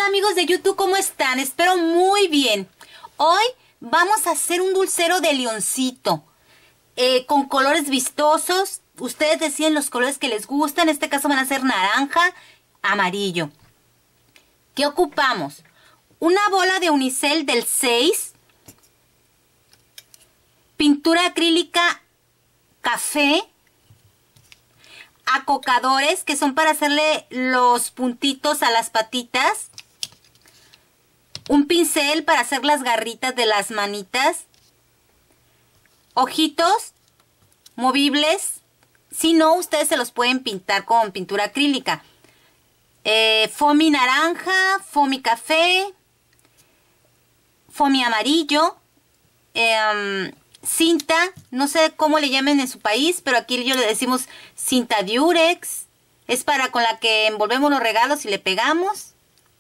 amigos de YouTube, ¿cómo están? Espero muy bien. Hoy vamos a hacer un dulcero de leoncito con colores vistosos. Ustedes deciden los colores que les gustan. En este caso van a ser naranja, amarillo. ¿Qué ocupamos? Una bola de unicel del 6, pintura acrílica café, acocadores que son para hacerle los puntitos a las patitas, un pincel para hacer las garritas de las manitas, ojitos movibles, si no ustedes se los pueden pintar con pintura acrílica, foamy naranja, foamy café, foamy amarillo, cinta, no sé cómo le llamen en su país, pero aquí yo le decimos cinta Durex, es para con la que envolvemos los regalos y le pegamos,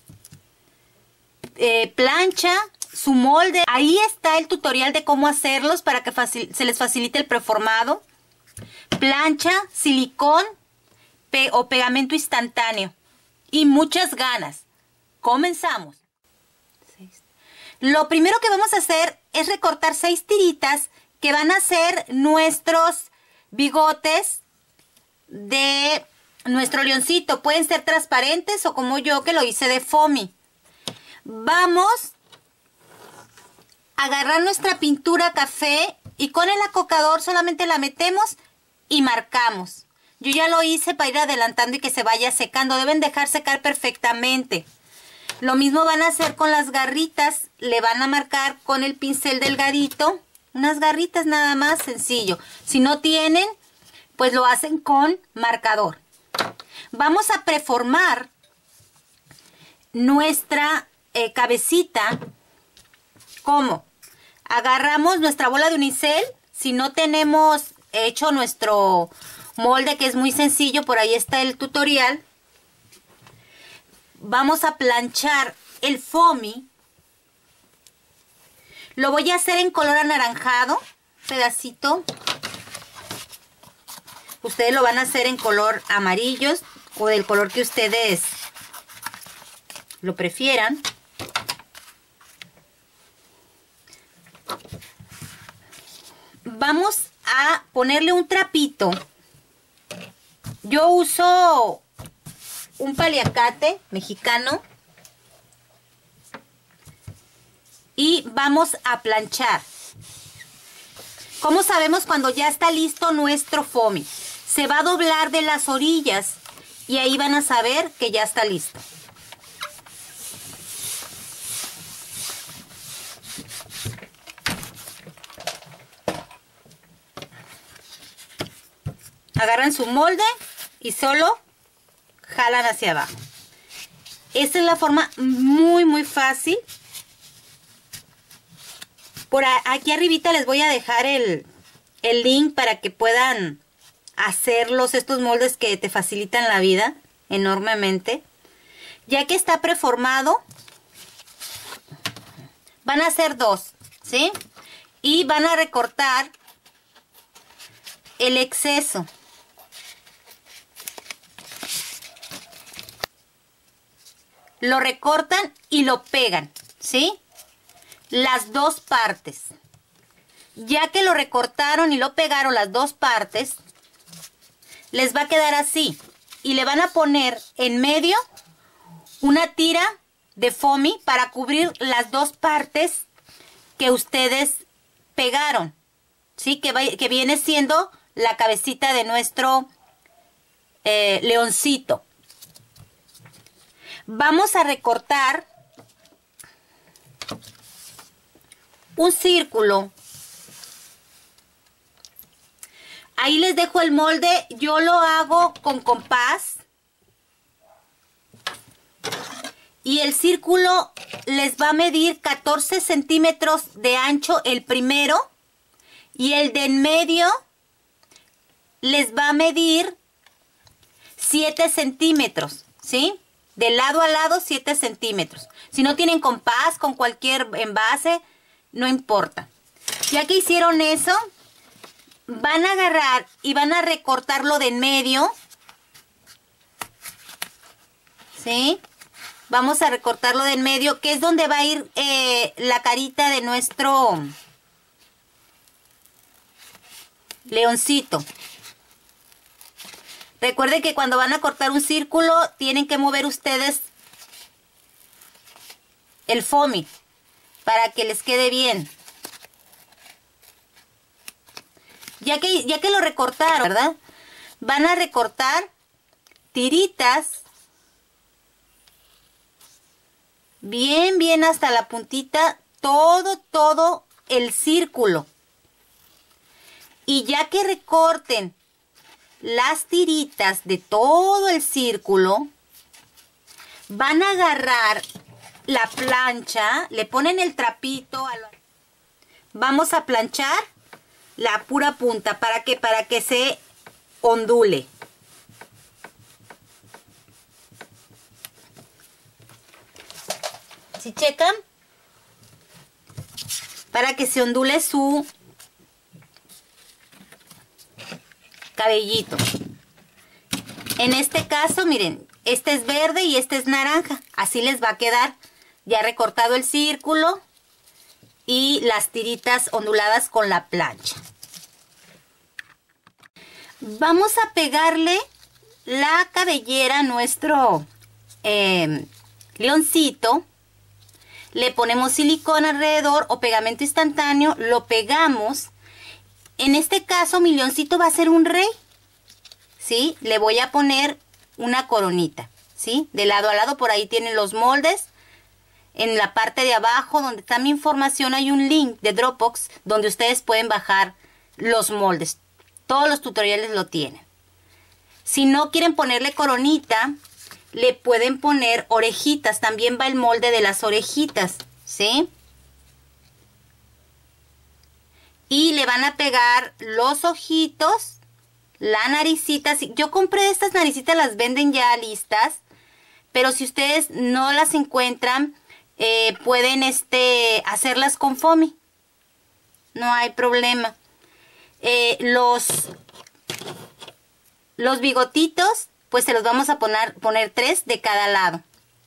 plancha, su molde, ahí está el tutorial de cómo hacerlos para que se les facilite el preformado, plancha, silicón o pegamento instantáneo y muchas ganas. Comenzamos. Lo primero que vamos a hacer es recortar 6 tiritas que van a ser nuestros bigotes de nuestro leoncito. Pueden ser transparentes o como yo que lo hice de foamy. Vamos a agarrar nuestra pintura café y con el acocador solamente la metemos y marcamos. Yo ya lo hice para ir adelantando y que se vaya secando. Deben dejar secar perfectamente. Lo mismo van a hacer con las garritas. Le van a marcar con el pincel delgadito. Unas garritas nada más, sencillo. Si no tienen, pues lo hacen con marcador. Vamos a preformar nuestra cabecita. ¿Cómo? Agarramos nuestra bola de unicel. Si no tenemos hecho nuestro molde, que es muy sencillo, por ahí está el tutorial. Vamos a planchar el foamy. Lo voy a hacer en color anaranjado, pedacito. Ustedes lo van a hacer en color amarillo o del color que ustedes lo prefieran. Vamos a ponerle un trapito. Yo uso un paliacate mexicano y vamos a planchar. ¿Cómo sabemos cuando ya está listo nuestro foamy? Se va a doblar de las orillas y ahí van a saber que ya está listo. Agarran su molde y solo jalan hacia abajo. Esta es la forma muy fácil. Por aquí arribita les voy a dejar el link para que puedan hacerlos, estos moldes que te facilitan la vida enormemente. Ya que está preformado, van a hacer 2, ¿sí? Y van a recortar el exceso. Lo recortan y lo pegan, ¿sí? Las dos partes. Ya que lo recortaron y lo pegaron las dos partes, les va a quedar así. Y le van a poner en medio una tira de foamy para cubrir las dos partes que ustedes pegaron, ¿sí? Que viene siendo la cabecita de nuestro leoncito. Vamos a recortar un círculo. Ahí les dejo el molde. Yo lo hago con compás. Y el círculo les va a medir 14 centímetros de ancho el primero. Y el de en medio les va a medir 7 centímetros, ¿sí? De lado a lado 7 centímetros. Si no tienen compás, con cualquier envase, no importa. Ya que hicieron eso, van a agarrar y van a recortarlo de en medio. ¿Sí? Vamos a recortarlo de en medio, que es donde va a ir la carita de nuestro leoncito. Recuerden que cuando van a cortar un círculo, tienen que mover ustedes el foamy para que les quede bien. Ya que lo recortaron, ¿verdad? Van a recortar tiritas bien hasta la puntita, todo el círculo. Y ya que recorten las tiritas de todo el círculo, van a agarrar la plancha, le ponen el trapito, vamos a planchar la pura punta, ¿para qué? Para que se ondule. ¿Sí checan? Para que se ondule su cabellito. En este caso, miren, este es verde y este es naranja. Así les va a quedar. Ya recortado el círculo y las tiritas onduladas con la plancha. Vamos a pegarle la cabellera a nuestro leoncito. Le ponemos silicona alrededor o pegamento instantáneo, lo pegamos. En este caso mi leoncito va a ser un rey, ¿sí? Le voy a poner una coronita, ¿sí? De lado a lado, por ahí tienen los moldes. En la parte de abajo, donde está mi información, hay un link de Dropbox donde ustedes pueden bajar los moldes. Todos los tutoriales lo tienen. Si no quieren ponerle coronita, le pueden poner orejitas. También va el molde de las orejitas, ¿sí? Y le van a pegar los ojitos, la naricita. Yo compré estas naricitas, las venden ya listas. Pero si ustedes no las encuentran, pueden hacerlas con foamy. No hay problema. Los bigotitos, pues se los vamos a poner 3 de cada lado.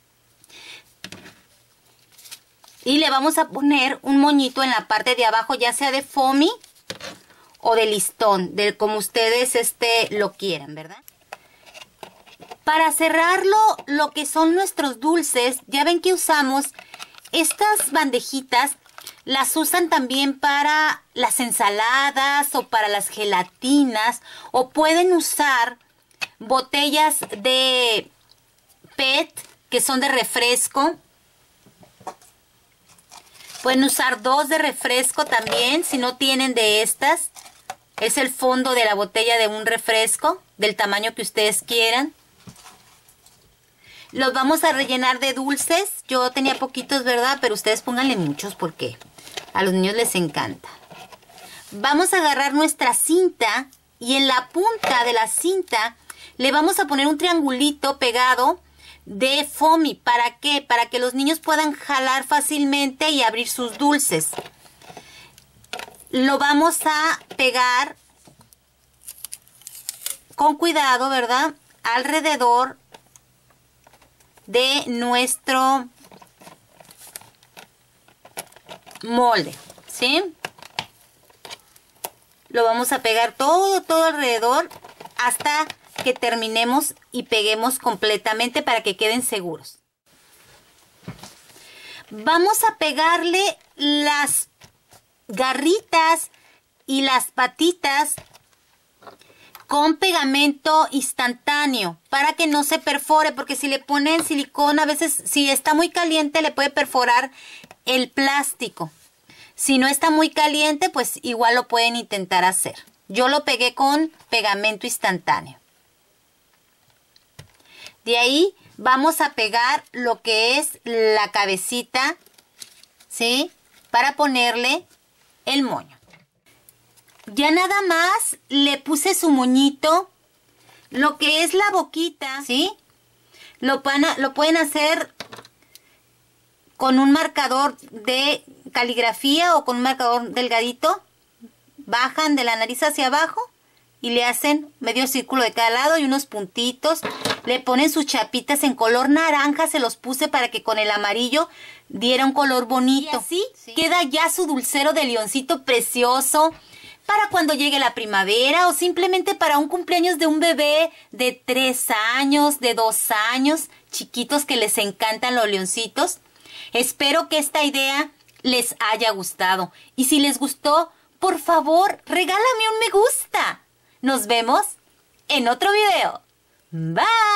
Y le vamos a poner un moñito en la parte de abajo, ya sea de foamy o de listón, como ustedes lo quieran, ¿verdad? Para cerrarlo, lo que son nuestros dulces, ya ven que usamos estas bandejitas, las usan también para las ensaladas o para las gelatinas, o pueden usar botellas de PET que son de refresco. Pueden usar 2 de refresco también, si no tienen de estas. Es el fondo de la botella de un refresco, del tamaño que ustedes quieran. Los vamos a rellenar de dulces. Yo tenía poquitos, ¿verdad? Pero ustedes pónganle muchos porque a los niños les encanta. Vamos a agarrar nuestra cinta y en la punta de la cinta le vamos a poner un triangulito pegado de foamy. ¿Para qué? Para que los niños puedan jalar fácilmente y abrir sus dulces. Lo vamos a pegar con cuidado, ¿verdad? Alrededor de nuestro molde, ¿sí? Lo vamos a pegar todo alrededor hasta que terminemos y peguemos completamente para que queden seguros. Vamos a pegarle las garritas y las patitas con pegamento instantáneo para que no se perfore, porque si le ponen silicona, a veces si está muy caliente le puede perforar el plástico. Si no está muy caliente, pues igual lo pueden intentar hacer. Yo lo pegué con pegamento instantáneo. De ahí vamos a pegar lo que es la cabecita, ¿sí? Para ponerle el moño. Ya nada más le puse su moñito, lo que es la boquita, ¿sí? Lo pueden hacer con un marcador de caligrafía o con un marcador delgadito. Bajan de la nariz hacia abajo y le hacen medio círculo de cada lado y unos puntitos. Le ponen sus chapitas en color naranja, se los puse para que con el amarillo diera un color bonito. Y así queda ya su dulcero de leoncito precioso para cuando llegue la primavera o simplemente para un cumpleaños de un bebé de 3 años, de 2 años, chiquitos que les encantan los leoncitos. Espero que esta idea les haya gustado. Y si les gustó, por favor, regálame un me gusta. Nos vemos en otro video. Bye.